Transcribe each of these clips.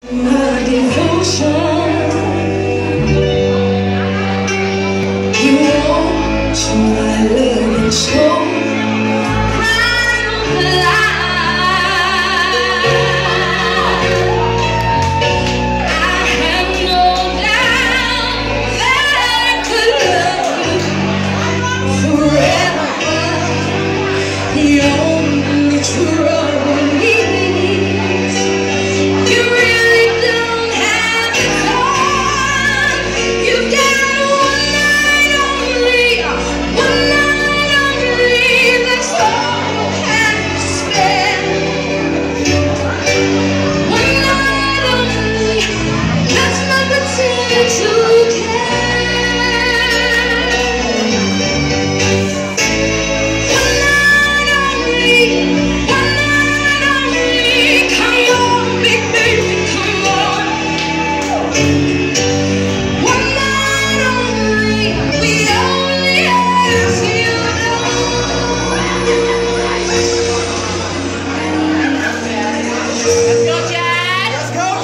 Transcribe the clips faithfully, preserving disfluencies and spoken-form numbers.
My devotion, you want to my love and soul. Right on the line. I have no doubt that I could love you forever. The only trouble is you really don't have it all. You've got one night only, one night only. That's all you have to spend. One night only. Let's not pretend to care. One night only, one night only. Come on, big baby, come on. One night only. We only ask you Let's go, Chad. Let's go,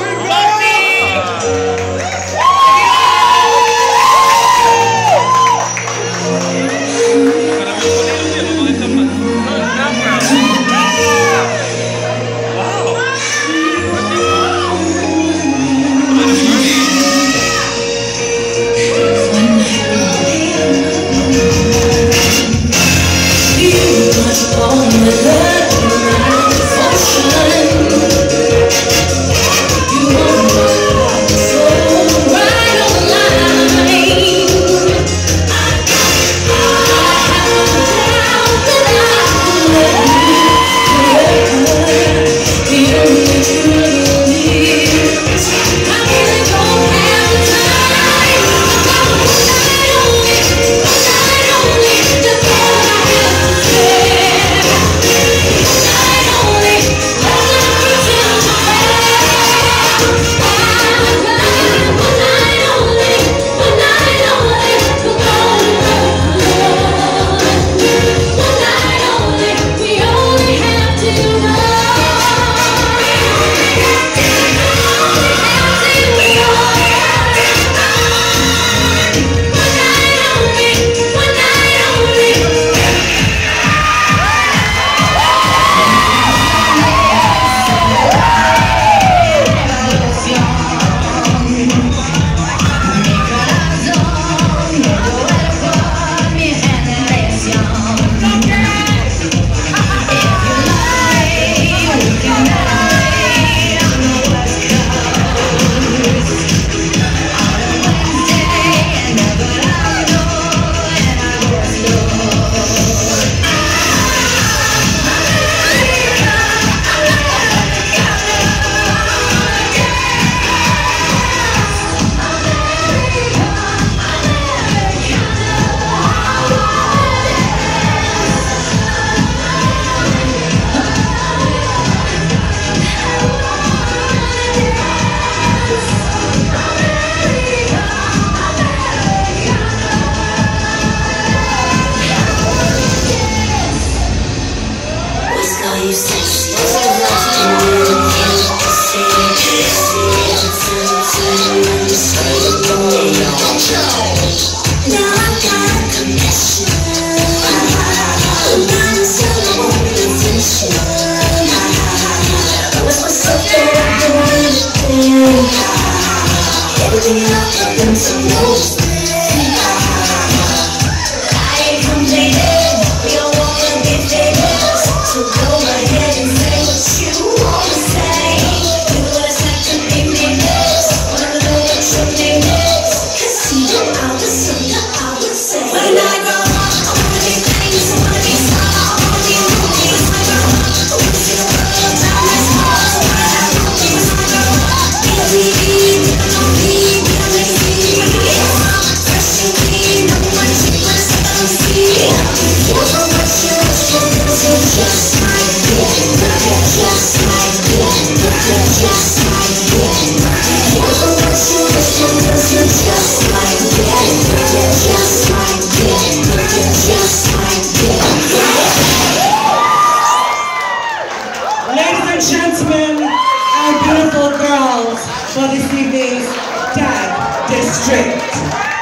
for this evening's Tag District.